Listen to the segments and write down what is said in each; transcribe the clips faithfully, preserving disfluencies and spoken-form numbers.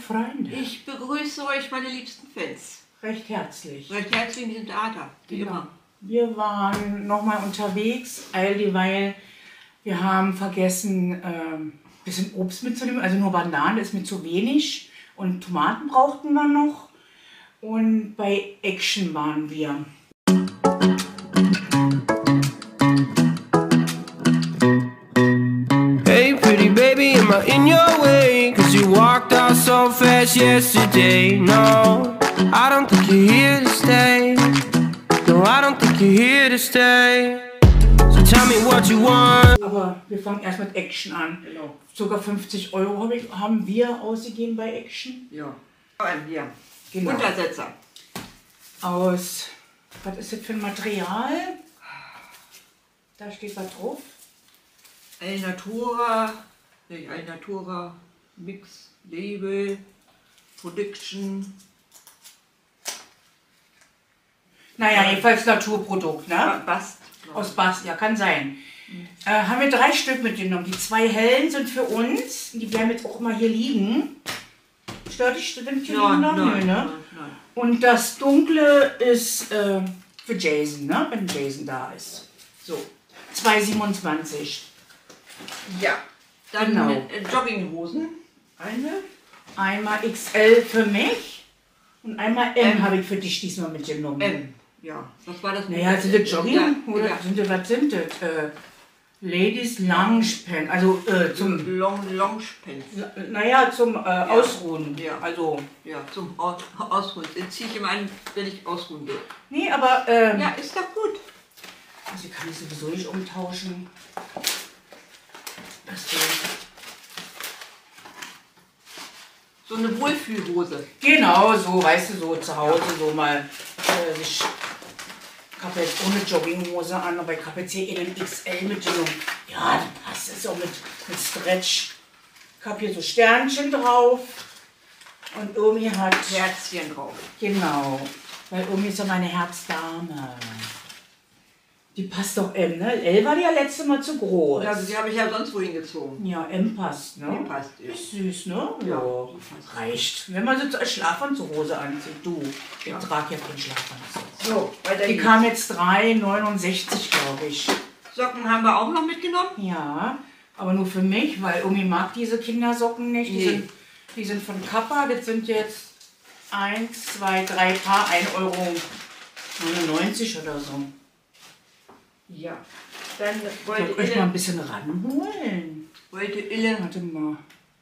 Freunde. Ich begrüße euch, meine liebsten Fans. Recht herzlich. Recht herzlich in diesem Theater, wie Genau. immer. Wir waren nochmal unterwegs, all dieweil wir haben vergessen, ein äh, bisschen Obst mitzunehmen, also nur Bananen ist mir zu wenig und Tomaten brauchten wir noch. Und bei Action waren wir. Hey pretty baby, am I in your way? Cause you walked out so fast yesterday. No, I don't think you're here to stay. No, I don't think you're here to stay. So tell me what you want. Aber wir fangen erst mit Action an. Genau. Sogar fünfzig Euro hab ich, haben wir ausgegeben bei Action. Ja. Hier. Genau. Untersetzer. Aus, was ist das für ein Material? Da steht was drauf. Ein Natura, nee, ein Natura Mix Label Production. Naja, jedenfalls Naturprodukt, ne? Bast. Aus Bast, ja, kann sein. Mhm. Äh, haben wir drei Stück mitgenommen. Die zwei hellen sind für uns. Die bleiben jetzt auch immer hier liegen. Stört dich, stimmt hier liegen noch? Nö, ne? Nein. Und das dunkle ist äh, für Jason, ne? Wenn Jason da ist. So, zwei siebenundzwanzig. Ja. Dann Genau. äh, Jogginghosen. Eine. Einmal X L für mich und einmal M, M. habe ich für dich diesmal mitgenommen. M. Ja. Was war das? Naja, sind das Jogging? Ja, Oder ja. sind das, was sind das? Äh, Ladies Lounge Pen, also äh, zum, Long, Lounge Pants. naja, zum äh, Ausruhen. Ja. Also, Ja, zum Aus Ausruhen. Den ziehe ich immer an, wenn ich ausruhen will. nee, aber, ähm, Ja, ist doch gut. also kann ich sowieso nicht umtauschen. Das so. So eine Wohlfühlhose. Genau, so, weißt du, so zu Hause so mal, äh, ich habe jetzt ohne Jogginghose an, aber ich habe jetzt hier in den X L mitgenommen. Ja, das passt, ist auch mit, mit Stretch. Ich habe hier so Sternchen drauf und Omi hat, Herzchen drauf. genau, weil Omi ist ja meine Herzdame. Die passt doch M, ne? L war die ja letztes Mal zu groß. Ja, also die habe ich ja sonst wohin gezogen. Ja, M passt, ne? Die passt, ja. Ist süß, ne? Ja, Ja, die passt. reicht. Wenn man sie als Schlafanzughose anzieht, du, ich Ja. trage ja keinen Schlafanzug. So, weiter Die geht's. kam jetzt drei neunundsechzig, glaube ich. Socken haben wir auch noch mitgenommen. Ja, aber nur für mich, weil Omi mag diese Kindersocken nicht. Die, Nee. sind, die sind von Kappa, das sind jetzt eins, zwei, drei Paar, ein Euro neunundneunzig oder so. Ja. Dann Ich wollte soll euch mal ein Ille, bisschen ranholen. wollte Ille, Warte mal.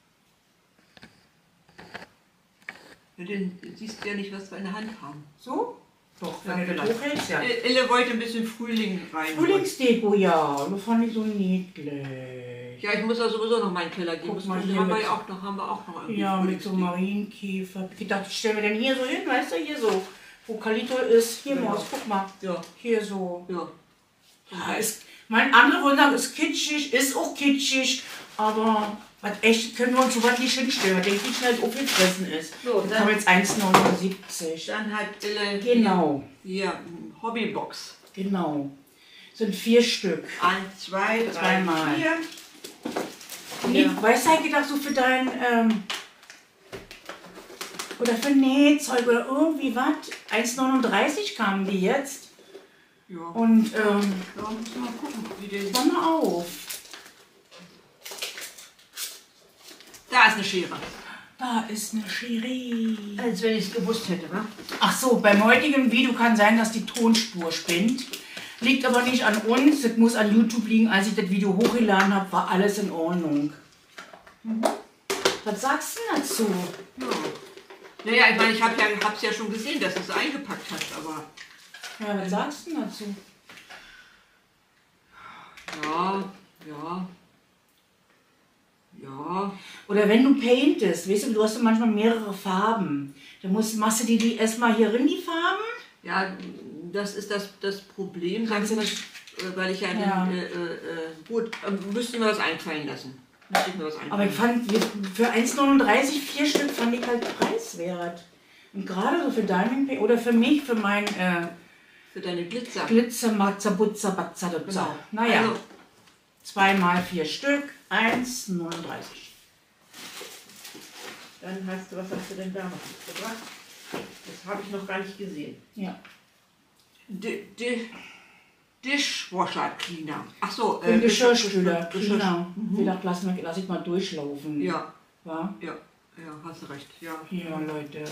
du siehst ja nicht, was wir in der Hand haben. So? Doch, wenn Ja, du das vielleicht. hochhältst, ja. Ille wollte ein bisschen Frühling rein. Frühlingsdeko, ja. Das fand ich so niedlich. Ja, ich muss ja sowieso noch meinen Keller gehen. Guck Das mal haben hier wir mit- ja auch noch, haben wir auch noch irgendwie Ja, mit so Frühlingsdeko. Marienkäfer. Ich dachte, ich stelle mir denn hier so hin, weißt du, hier so. Wo Kalito ist. Hier, Ja. Maus, guck mal. Ja, Hier so. ja. Ja, ist, mein andere wollen sagen, ist kitschig, ist auch kitschig, aber was echt können wir uns so was nicht hinstellen, weil der nicht schnell so viel fressen ist. So, Jetzt dann- haben wir jetzt eins neunundsiebzig. Dann hat Ille Genau, hier eine Hobbybox. genau. Sind vier Stück. Eins, zwei, drei, Zweimal. vier. Nee, Ja. weißt du, ich gedacht, so für dein, ähm, oder für Nähzeug oder irgendwie was. eins neununddreißig kamen die jetzt. Ja. Und, ähm, Ja, müssen wir mal gucken, wie der. pass mal auf. Da ist eine Schere. Da ist eine Cherie. Als wenn ich es gewusst hätte, ne? Ach so, beim heutigen Video kann sein, dass die Tonspur spinnt. Liegt aber nicht an uns, das muss an YouTube liegen. Als ich das Video hochgeladen habe, war alles in Ordnung. Mhm. Was sagst du dazu? Ja. Naja, ich meine, ich habe ja, hab's ja schon gesehen, dass du es eingepackt hast, aber. Ja, was sagst du dazu? Ja, ja. Ja. Oder wenn du paintest, weißt du, du hast ja manchmal mehrere Farben. Dann musst, machst du die, die erstmal hier rein, die Farben? Ja, das ist das, das Problem, sag Kannst ich du mal, nicht- äh, weil ich ja, Ja. äh, äh, äh, gut, ähm, müsste ich mir was einfallen lassen. Müsste ich mir was einfallen Aber ich fand, für eins neununddreißig vier Stück fand ich halt preiswert. Und gerade so für Diamond Paint oder für mich, für mein äh, Für deine Glitzer. Glitzer, Matzer, Butzer, Batzer, Dutzer. Genau. Naja, Also, zweimal vier Stück, eins neununddreißig. Dann hast du, was hast du denn da noch mitgebracht? Das habe ich noch gar nicht gesehen. Ja. D D Dishwasher Cleaner. Ach so, Äh, Geschirrspüler, Geschirr- genau. Mhm. Wie gesagt, lass, mal, lass ich mal durchlaufen. Ja, Ja? ja, ja, hast du recht. Ja. Hier, Leute.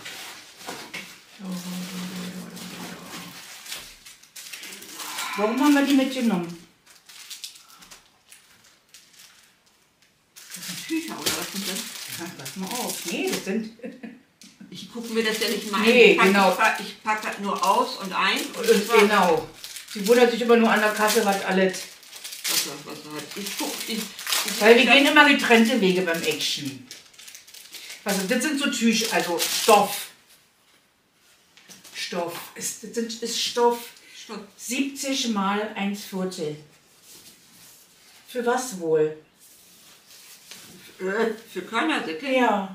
Warum haben wir die mitgenommen? Das sind Tücher oder was sind das? Ja, pass mal auf. Nee, das sind. Ich gucke mir das ja nicht mal Nee, ein. Ich pack, genau. ich pack, ich pack das nur aus und ein. Und Und zwar- genau. Sie wundert sich immer nur an der Kasse, was alles. Was, er- was er hat. Ich guck, ich, ich Weil wir gehen immer getrennte Wege beim Action. Also das sind so Tücher, also Stoff. Stoff. Ist, das sind, ist Stoff. Stopp. siebzig mal eins Viertel. Für was wohl? Äh, Für Körnersäcke? Ja.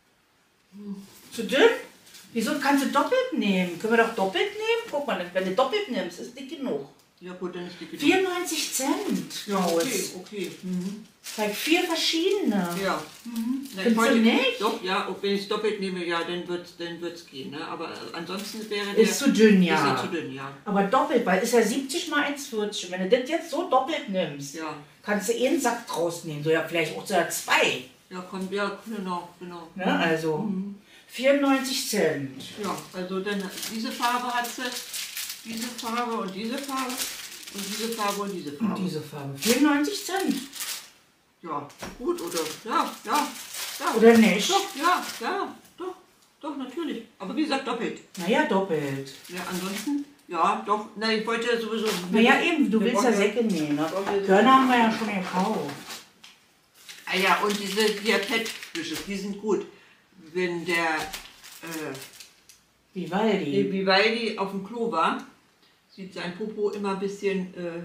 Zu dünn? Wieso kannst du doppelt nehmen? Können wir doch doppelt nehmen? Guck mal, wenn du doppelt nimmst, ist dick genug. Ja gut, dann ist die genug. vierundneunzig Cent. Ja, Maus. okay, okay. Mhm. Bei vier verschiedene. Ja. Mhm. Na, Findest du nicht? Doch, ja, und wenn ich es doppelt nehme, ja, dann wird es dann wird's gehen. Ne? Aber äh, ansonsten wäre der... Ist zu dünn, Ist ja. ja zu dünn, ja. Aber doppelt, weil ist ja siebzig mal eins vierzig. Und wenn du das jetzt so doppelt nimmst, Ja, kannst du eh einen Sack draus nehmen. So ja, vielleicht auch sogar zwei. ja, kommt, ja, genau, genau. Ne? Also vierundneunzig Cent. Ja, also dann diese Farbe hat sie, diese Farbe und diese Farbe und diese Farbe und diese Farbe. Und diese Farbe. vierundneunzig Cent. Ja, gut, oder? Ja, ja, ja. Oder nicht? Doch, ja, ja, doch, doch, natürlich. Aber wie gesagt, doppelt. Naja, doppelt. Ja, ansonsten, ja, doch, na, ich wollte ja sowieso... Naja, eben, du wir willst ja brauchen Säcke nehmen. Ne? brauchen wir- Körner haben wir ja schon gekauft. Ah ja, und diese hier Pet-Wische, die sind gut. Wenn der, äh, Vivaldi. Vivaldi auf dem Klo war, sieht sein Popo immer ein bisschen äh,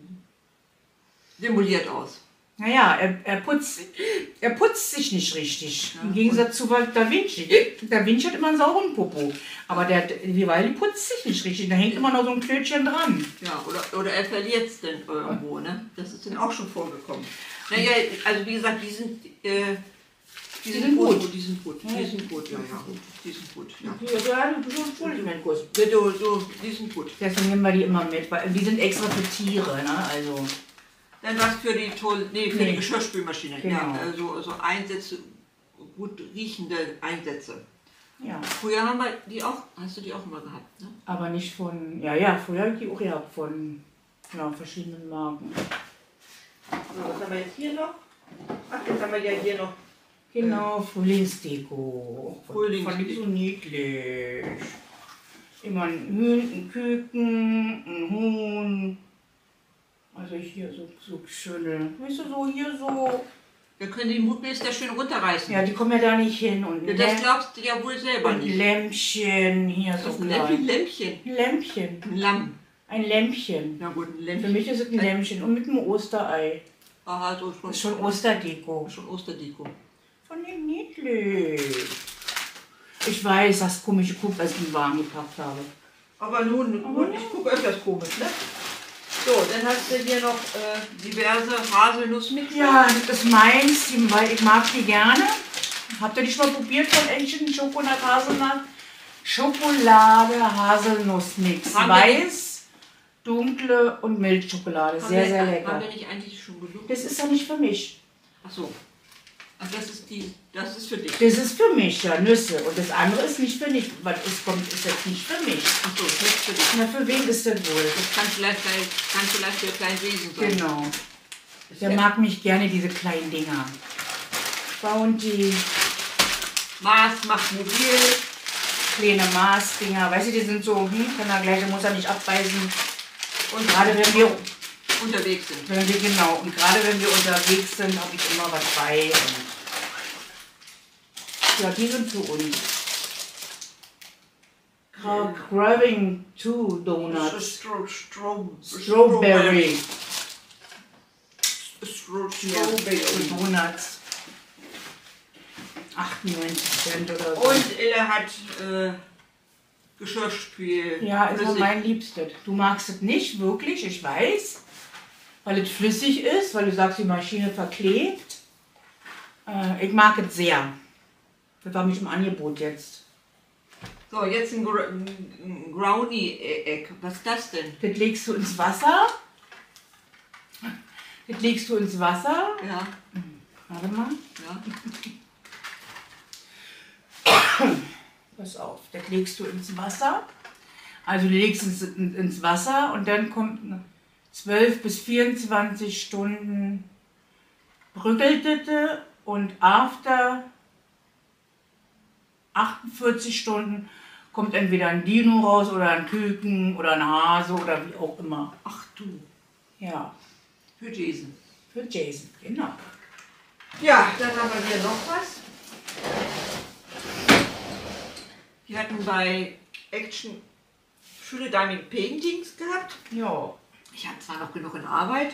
demoliert aus. Naja, er, er, putzt, er putzt sich nicht richtig. Ja, Im Gegensatz zu Da Vinci. Da Vinci hat immer einen sauren Popo. Aber der Vivaldi putzt sich nicht richtig. Da hängt immer noch so ein Klötchen dran. Ja, oder, oder er verliert es dann irgendwo, ne? Das ist dann auch schon vorgekommen. Naja, also wie gesagt, die sind, äh, die Die sind sind gut. gut. Die sind gut, Ja. die sind gut, ja, ja. Die sind gut, ja. Ja, du bist schuldig, mein Kurs. Ja, du, du, die sind gut. Deswegen nehmen wir die immer mit, weil die sind extra für Tiere, ne? Also, Dann was für die Toil nee, für Nee. die Geschirrspülmaschine. Genau. Ja, also, also Einsätze, gut riechende Einsätze. ja. Früher haben wir die auch, hast du die auch immer gehabt, ne? Aber nicht von, ja, ja, früher habe ich die auch gehabt von ja, verschiedenen Marken. So, was haben wir jetzt hier noch? Ach, jetzt haben wir ja hier noch. Genau, Frühlingsdeko. Frühlingsdeko. Fand ich so niedlich. Immer ein Hühn, ein Küken, ein Huhn. Also hier so, so schöne, weißt du, so hier so. Wir können die Mutbläster schön runterreißen. Ja, die kommen ja da nicht hin. Und, Ja, ein das Lämm- glaubst du ja wohl selber und nicht. Lämpchen, hier Das so ist ein klein. Lämpchen. Ein Lämpchen. Ein Lamm. Ein Lämpchen. Na gut, ein Für Lämpchen. mich ist es ein Lämpchen und mit einem Osterei. Aha, so schon, Das ist schon Osterdeko. schon Osterdeko. Von dem niedlich. Ich weiß, das komische Guck, was ich in den Wagen gepackt habe. Aber nun, Aber gut, ich gucke öfters komisch, ne? So, dann hast du hier noch äh, diverse Haselnussmixer. Ja, das ist meins, die- weil ich mag die gerne. Habt ihr die schon mal probiert von Entchen Schokolade Haselnuss? Schokolade Haselnussmix. Haben wir Weiß, dunkle und Milchschokolade. Haben Sehr, wir- sehr Haben lecker. wir nicht eigentlich schon genug? Das ist ja nicht für mich. Ach so. Ach, das ist die, das ist für dich. Das ist für mich, ja, Nüsse. Und das andere ist nicht für mich. Was es kommt, ist jetzt nicht für mich. Ach so, das ist für dich. Na, für wen ist das wohl? Das kann vielleicht, kann vielleicht für klein Wesen sein. Genau. Der mag mich gerne, diese kleinen Dinger. Bounty, Maß macht mobil. kleine Maßdinger. Weißt du, die sind so, hm, kann er gleich, der muss er nicht abbeißen. Und Gerade wenn wir, unterwegs sind. wenn wir, genau, und gerade wenn wir unterwegs sind, habe ich immer was bei. Und ja, die sind für uns. Gra- Grabbing two Donuts. Stro Stro Strawberry. Stro Ja, Strawberry. für Donuts. achtundneunzig Cent oder so. Und er hat äh, Geschirrspül. Ja, ist flüssig. mein Liebstes. Du magst es nicht, wirklich, ich weiß. Weil es flüssig ist, weil du sagst, die Maschine verklebt. Äh, ich mag es sehr. Das war mich im Angebot jetzt. So, jetzt ein, Gr ein Brownie-Egg. Was ist das denn? Das legst du ins Wasser. Das legst du ins Wasser. Ja, Warte mal. ja. Pass auf, das legst du ins Wasser. Also du legst es ins Wasser und dann kommt zwölf bis vierundzwanzig Stunden bröckelte und after achtundvierzig Stunden kommt entweder ein Dino raus oder ein Küken oder ein Hase oder wie auch immer. Ach du, Ja, für Jason. für Jason, genau. Ja, dann haben wir hier noch was. Wir hatten bei Action schöne Diamond Paintings gehabt. Ja, Ich hatte zwar noch genug in Arbeit.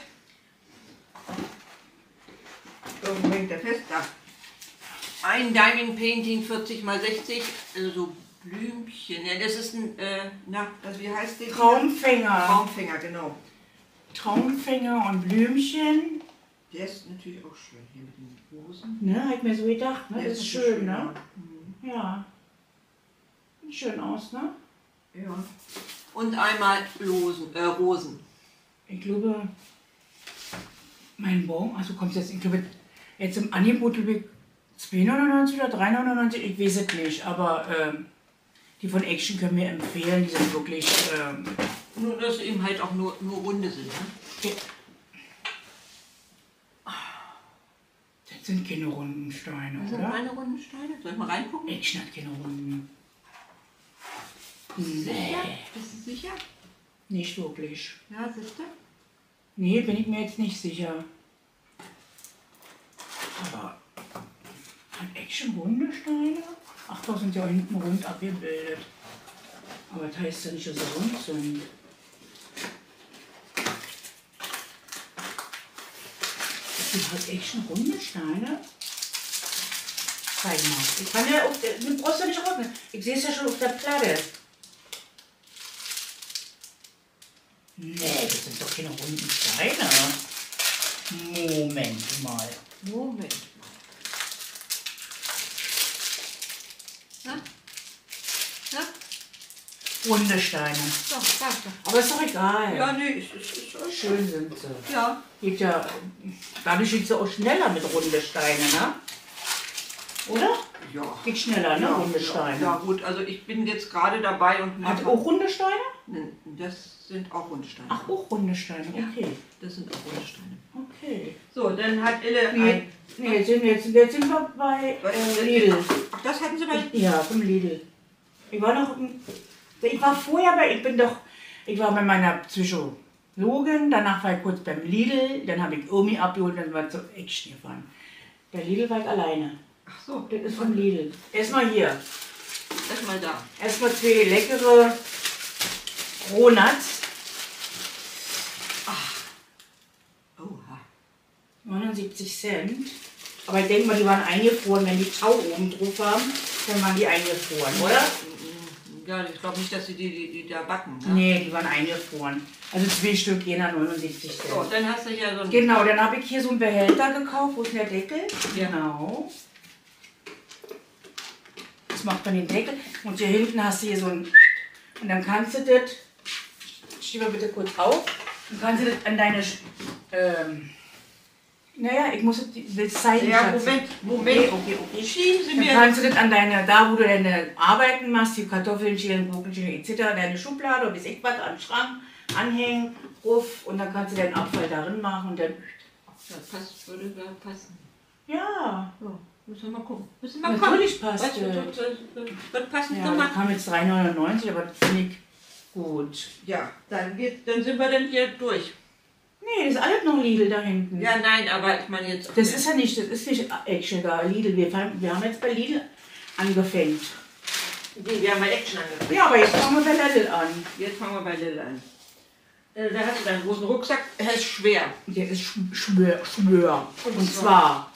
Irgendwo hängt der fest da. Ein Diamond Painting vierzig mal sechzig, also so Blümchen. Ja, das ist ein, äh, na, das, wie heißt der? Traumfänger. Traumfänger, genau. Traumfänger und Blümchen. Der ist natürlich auch schön hier mit den Rosen. Ne, hab ich mir so gedacht, ne? Der Das ist so schön, ne? ja. Mhm. Ja. Sieht schön aus, ne? Ja. Und einmal Losen, äh, Rosen. Ich glaube, mein Bon, also kommt jetzt, ich glaube, jetzt im Angebot glaube ich zwei neunundneunzig oder drei neunundneunzig, ich weiß es nicht, aber ähm, die von Action können wir empfehlen, die sind wirklich, ähm, Nur, dass sie eben halt auch nur, nur runde sind, ne? ja. Das sind keine runden Steine, Das sind oder? meine runden Steine. Soll ich mal reingucken? Action hat keine runden. Sicher? Nee, Bist du sicher? nicht wirklich. Ja, siehst du? Nee, bin ich mir jetzt nicht sicher. Aber hat Action runde Steine? Ach, da sind ja auch hinten rund abgebildet. Aber das heißt ja nicht, dass sie rund sind. Die hat Action runde Steine? Zeig mal. Ich kann ja auf der, du brauchst ja nicht ordnen. Ich sehe es ja schon auf der Platte. Nee, das sind doch keine runden Steine. Moment mal. Moment mal. Na? Na? Runde Steine. So, warte. Aber ist doch egal. Ja, nee, ist, ist, ist, ist Schön sind sie. Ja. Geht ja, dadurch geht es ja auch schneller mit runde Steine, ne? Oder? Ja. Geht schneller, ne? Ja, runde ja, Steine. ja, gut, also ich bin jetzt gerade dabei und Hat mache. auch runde Steine? Nein, das sind auch Rundsteine. Ach, auch runde Steine, okay. Das sind auch Rundsteine. Okay. So, dann hat Elle Nee, ein. nee jetzt, sind, jetzt, jetzt sind wir bei äh, Lidl. Ach, das hatten sie bei. Ja, vom Lidl. Ich war noch, im- ich war vorher bei, ich bin doch, ich war bei meiner Psychologin, danach war ich kurz beim Lidl, dann habe ich Omi abgeholt, dann war ich zur Action gefahren. Der Lidl war ich alleine. Ach so, Das ist vom Lidl. Erstmal hier. erstmal da. Erstmal zwei leckere Rohnuts. Oha. neunundsiebzig Cent. Aber ich denke mal, die waren eingefroren. Wenn die Tau oben drauf haben, dann waren die eingefroren, oder? Ja, ich glaube nicht, dass sie die, die, die da backen. Ne? Nee, die waren eingefroren. Also zwei Stück, jener neunundsiebzig Cent. So, dann hast du hier so ein. Genau, dann habe ich hier so einen Behälter gekauft. Wo ist denn der Deckel? Ja. Genau. Das macht man den Deckel. Und hier hinten hast du hier so ein... Und dann kannst du das... Schieb mal bitte kurz auf. Dann kannst du das an deine... Ähm, naja, ich muss es das zeigen. Ja, Schatz. Moment, Moment. Okay, okay, okay. Schieben Sie Dann mir. kannst du das an deine, da wo du deine Arbeiten machst, die Kartoffeln schälen, Gurken schälen et cetera, deine Schublade oder bis ich was am Schrank anhängen, ruf, und dann kannst du deinen Abfall darin machen und dann... Ja, passt, würde da passen. Ja, So, müssen wir mal gucken. Müssen wir mal gucken. natürlich passt Was das. wird, wird, wird passend Ja, das gemacht? kam jetzt drei neunundneunzig, aber das finde ich gut. Ja, dann, geht, dann sind wir dann hier durch. Nee, das ist alles noch Lidl da hinten. Ja, nein, aber ich meine jetzt. Das ist ja nicht, das ist nicht Action da, Lidl. Wir, fangen, wir haben jetzt bei Lidl angefangen. Die, wir haben bei Action angefangen. Ja, aber jetzt fangen wir bei Lidl an. Jetzt fangen wir bei Lil an. Äh, da hast du deinen großen Rucksack. Er ist schwer. Der ist sch- schwör, schwör. Und Und zwar- zwar,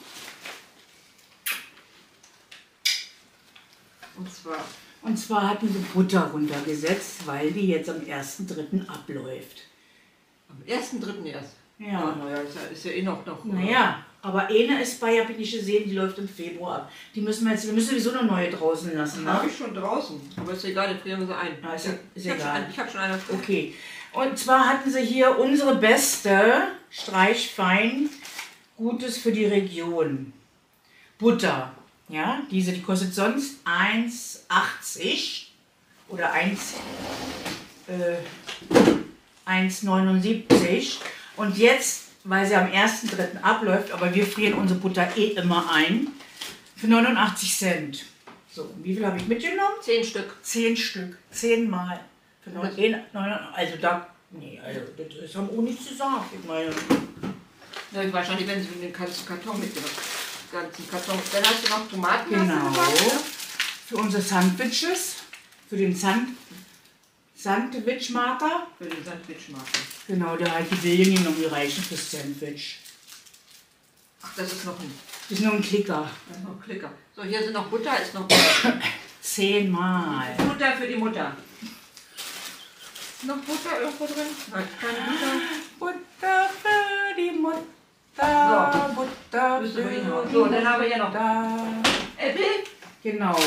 Und zwar. und zwar hatten wir Butter runtergesetzt, weil die jetzt am ersten dritten abläuft. Am ersten dritten erst. Ja. Naja, ist ja, ist ja eh noch. noch Naja, aber eine ist bei, habe ich nicht gesehen, die läuft im Februar ab. Die müssen wir jetzt, wir müssen sowieso eine neue draußen lassen. Ne? Habe ich schon draußen. Aber ist egal, dann frieren wir sie ein. Ja, ist, Ja, ist ich habe schon, egal. ein- ich hab schon eine. Okay. Und zwar hatten sie hier unsere beste Streichfein Gutes für die Region. Butter. Ja, diese, die kostet sonst eins achtzig oder eins, äh, eins neunundsiebzig. Und jetzt, weil sie am ersten dritten abläuft, aber wir frieren unsere Butter eh immer ein, für neunundachtzig Cent. So, und wie viel habe ich mitgenommen? Zehn Stück. Zehn Stück, zehnmal. Für neun, ein, neun, also da, nee, also das ist haben auch nichts gesagt. Ich meine, Ja, wahrscheinlich, wenn sie den ganzen Karton mitgenommen ganzen Karton. Dann hast du noch Tomaten. genau. Hast du gemacht, Für unsere Sandwiches, für den Sand, Sandwich-Marker. ne? Für den Sandwich machen. Genau, da halt die Willen noch die reichen fürs Sandwich. Ach, das ist noch ein, Das ist nur ein Klicker. das ist noch ein Klicker. So, hier sind noch Butter, ist noch Butter. Zehnmal. Butter für die Mutter. Ist noch Butter irgendwo drin? Nein, keine Butter. Butter für die Mutter. Butter Müssen wir für hinhauen. die So, dann haben wir hier noch Mutter. Äpfel. Genau.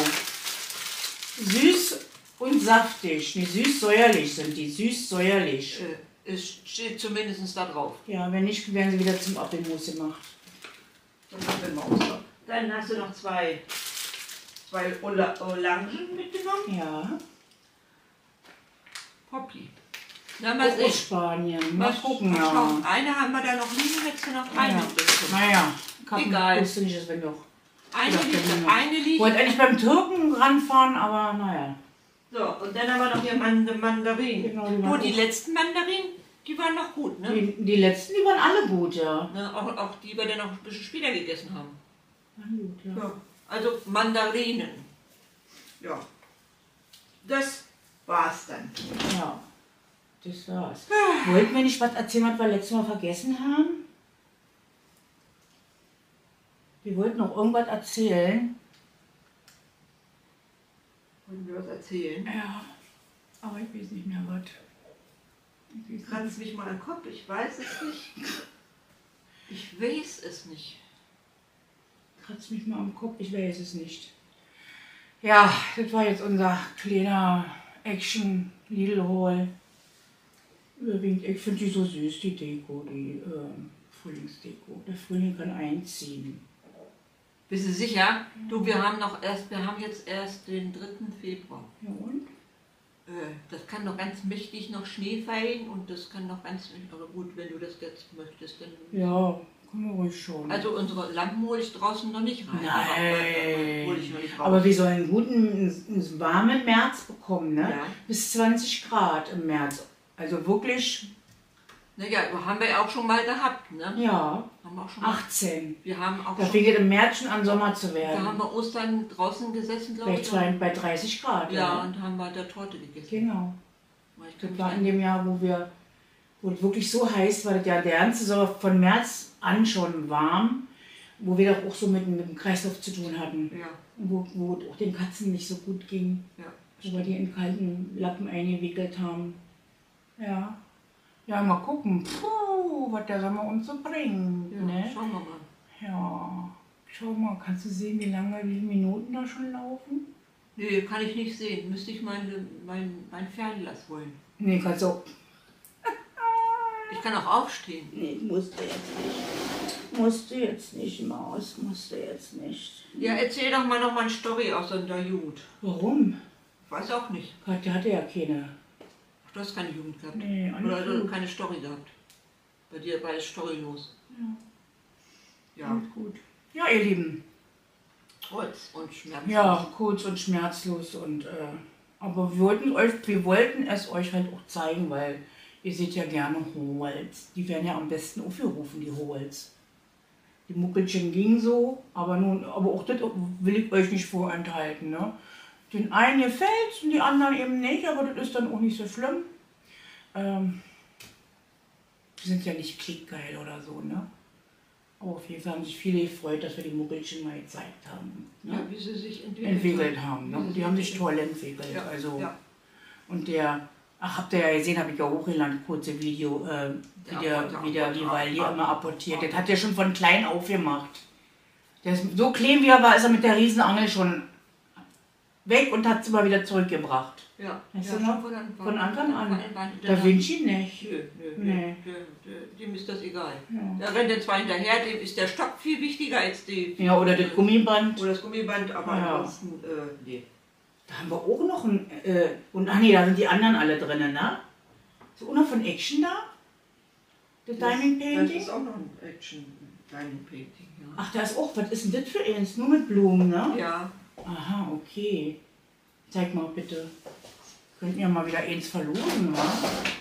Süß und saftig. Nee, süß-säuerlich sind die. Süß-säuerlich. Äh, es steht zumindest da drauf. Ja, wenn nicht, werden sie wieder zum Apfelmus gemacht. Das haben wir mal aus. Dann hast du noch zwei, zwei Ola Orangen mitgenommen. Ja. Poppy. Na, mal Auch sehen. aus Spanien. Mal Was- gucken, mal ja. schauen. Eine haben wir da noch liegen, hättest du noch eine. Ja. Naja, Egal. wusste nicht, dass wir noch. Eine Ja, liegt, genau. eine Ich liegt. wollte eigentlich beim Türken ranfahren, aber naja. So, und dann haben wir noch hier Mand Mandarinen. Genau, die Nur waren die auch- letzten Mandarinen, die waren noch gut, ne? Die, die letzten, die waren alle gut, ja. Ne, auch, auch die wir dann noch ein bisschen später gegessen haben. Waren gut, ja. Ja. Also Mandarinen. Ja. Das war's dann. Ja, das war's. Wollten wir nicht was erzählen, was wir letztes Mal vergessen haben? Wir wollten noch irgendwas erzählen. Wollen wir was erzählen? Ja, aber ich weiß nicht mehr was. Ich weiß Kratz mich mal am Kopf, ich weiß es nicht. Ich weiß es nicht. Kratz mich mal am Kopf, ich weiß es nicht. Ja, das war jetzt unser kleiner Action Lidl Haul. Überwiegend, ich finde die so süß, die Deko, die ähm, Frühlingsdeko. Der Frühling kann einziehen. Bist du sicher? Du, wir haben noch erst, wir haben jetzt erst den dritten Februar. Ja und? Äh, das kann noch ganz mächtig noch Schnee fallen und das kann noch ganz, aber gut, wenn du das jetzt möchtest, dann. Ja, können wir ruhig schon. Also unsere Lampen hole ich draußen noch nicht rein. Nein. Aber, äh, hole ich noch nicht raus. Aber wir sollen einen guten, einen warmen März bekommen, ne? Ja. Bis zwanzig Grad im März. Also wirklich, Naja, haben wir ja auch schon mal gehabt, ne? ja, Haben wir auch schon mal. achtzehn. Wir haben auch Da schon. fing es im März schon an Sommer zu Da werden. haben wir Ostern draußen gesessen, glaube Bei, ich. zwei, bei dreißig Grad. Ja, und haben wir da Torte gegessen. Genau. Weil ich kann Das mich war in an- dem Jahr, wo wir, wo es wirklich so heiß war, das ja der ganze Sommer von März an schon warm, wo wir doch auch so mit, mit dem Kreislauf zu tun hatten. Ja, Und Wo, wo es auch den Katzen nicht so gut ging, ja. wo wir die in kalten Lappen eingewickelt haben. Ja. Ja, mal gucken, puh, was der Sommer uns so bringt. Ja, Ne? schauen wir mal. Ja. Schau mal, kannst du sehen, wie lange, wie viele Minuten da schon laufen? Nee, kann ich nicht sehen. Müsste ich meine, mein, mein Fernglas holen. Nee, kannst du. Ich kann auch aufstehen. Nee, musst du jetzt nicht. Musst du jetzt nicht, Maus, musst du jetzt nicht. Ja, erzähl doch mal noch mal eine Story aus deiner Jugend. Warum? Ich weiß auch nicht. Katja hatte ja keine. Ach, du hast keine Jugend gehabt. Nee, alles Oder du gut. keine Story gehabt. Bei dir war es storylos. Ja. Ja. Alles gut. Ja, ihr Lieben. Kurz und schmerzlos. Ja, kurz und schmerzlos und äh, aber wir wollten euch, wir wollten es euch halt auch zeigen, weil ihr seht ja gerne Holz. Die werden ja am besten aufgerufen, die Holz. Die Muckelchen ging so, aber nun, aber auch das will ich euch nicht vorenthalten, ne? Den einen gefällt und die anderen eben nicht, aber das ist dann auch nicht so schlimm. Ähm, die sind ja nicht klickgeil oder so, ne? Aber auf jeden Fall haben sich viele gefreut, dass wir die Muckelchen mal gezeigt haben. Ne? Ja, wie sie sich entwickelt, Entwickelt haben. Ne? Und die haben sich toll entwickelt. Ja, Also, ja. Und der Ach, habt ihr ja gesehen, habe ich ja hochgeladen, kurze Video, äh, wie der, Apporte, wie der Apporte, Vivaldi Apporte. immer apportiert. Das hat er schon von klein auf gemacht. Der ist, so klein wie er war, ist er mit der Riesenangel schon weg und hat es immer wieder zurückgebracht. Ja, Weißt ja, du noch? schon von Anfang, Von Anfang an. Von Anfang an. Da Vinci nicht. Nö, nö, Nee. nö, nö, nö, dem ist das egal. Ja. Der rennt dann zwar hinterher, dem ist der Stock viel wichtiger als die... Ja, oder das Gummiband. Oder das Gummiband, aber Ja. ansonsten, äh, nee. Da haben wir auch noch ein, äh, und ach nee, da sind die anderen alle drin, ne? Ist auch noch von Action da? Das Diamond Das Painting? ist auch noch ein Action Diamond Painting, ja. Ach, da ist auch, was ist denn das für eins? Nur mit Blumen, ne? Ja, Aha, okay. Zeig mal bitte. Könnten ja mal wieder eins verlosen, wa?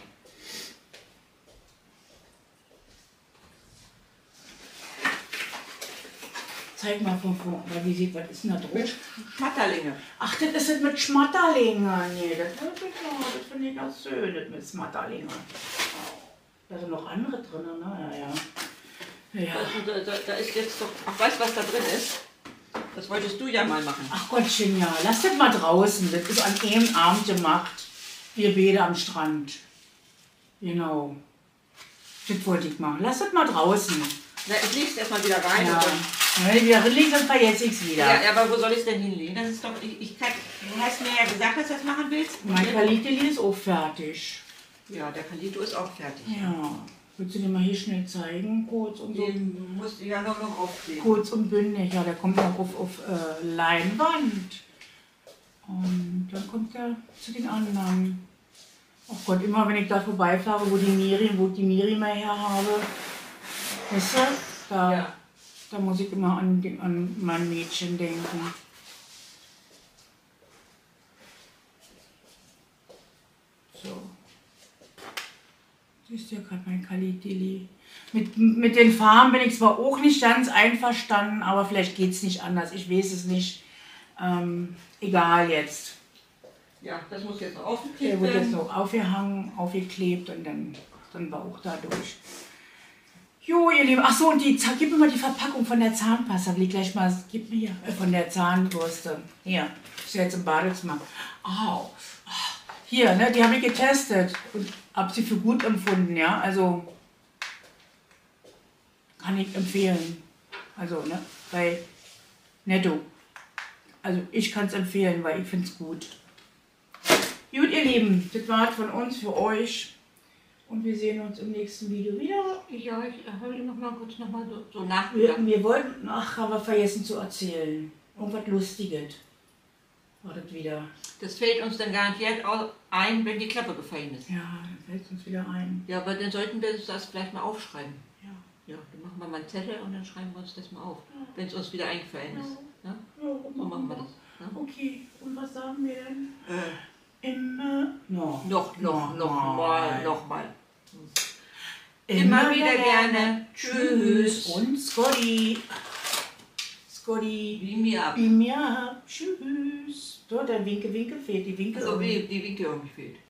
Zeig mal von vorne, weil wie sieht, was ist denn da mit drauf? Schmetterlinge. Ach, das ist das mit Schmetterlingen. Nee, das, das, das, das finde ich auch schön, das mit Schmetterlingen. Da sind noch andere drin, ne? Ja, ja. Ja. Da, da, da ist jetzt doch... Ach, weißt du, was da drin ist? Das wolltest du ja mal machen. Ach Gottchen, ja. Lass das mal draußen. Das ist an einem Abend gemacht. Wir beide am Strand. Genau. Das wollte ich machen. Lass das mal draußen. Na, ich leg's erstmal wieder rein. Ja. und dann- Wenn ich wieder reinlege, dann vergesse ich es wieder. Ja, ja, aber wo soll ich es denn hinlegen? Das ist doch, ich, ich kann, du hast mir ja gesagt, dass du das machen willst. Mein Kaliteli ist auch fertig. Ja, der Kalito ist auch fertig. Ja. Willst du dir mal hier schnell zeigen? Kurz und so. Den musst du ja noch, noch aufkleben. Kurz und bündig. Ja, der kommt noch auf, auf äh, Leinwand. Und dann kommt er zu den anderen. Oh Gott, immer wenn ich da vorbeifahre, wo die Miriam, wo ich die Miriam mal her habe, weißt du, da, Ja. da muss ich immer an, den, an mein Mädchen denken. So. Siehst du ja gerade mein Kalitili. Mit, mit den Farben bin ich zwar auch nicht ganz einverstanden, aber vielleicht geht es nicht anders. Ich weiß es nicht. Ähm, egal jetzt. Ja, das muss jetzt noch Der aufgeklebt wird jetzt werden. noch aufgehangen, aufgeklebt und dann, dann war auch da durch. Jo, ihr Lieben. Ach so, und die, gib mir mal die Verpackung von der Zahnpasta. Will ich gleich mal, gib mir hier, äh, von der Zahnbürste. Hier, ist ja jetzt im Badezimmer. Au. Hier, ne, die habe ich getestet und habe sie für gut empfunden, ja. Also kann ich empfehlen. Also, ne, bei Netto. Also ich kann es empfehlen, weil ich finde es gut. Gut, ihr Lieben, das war von uns für euch. Und wir sehen uns im nächsten Video wieder. Ja, ich habe noch mal kurz noch mal so, so Wir, nachgedacht. wir wollten, ach, aber vergessen zu erzählen. Irgendwas Lustiges. War das wieder. Das fällt uns dann garantiert auch ein, wenn die Klappe gefallen ist. Ja, dann fällt es uns wieder ein. Ja, aber dann sollten wir das vielleicht mal aufschreiben. Ja. Ja, dann machen wir mal einen Zettel und dann schreiben wir uns das mal auf, wenn es uns wieder eingefallen ist. Ja? Ja, So machen wir das. Ja? Okay, und was sagen wir denn? Äh, Immer noch. noch, noch, noch mal, noch mal. Immer, Immer wieder gerne. Tschüss. Und Scotty. Scotty. Wie mir ab. Beam me up. Tschüss. Dort, der Winke, Winke fehlt. Die Winke. Also, wie die Winkel irgendwie fehlt.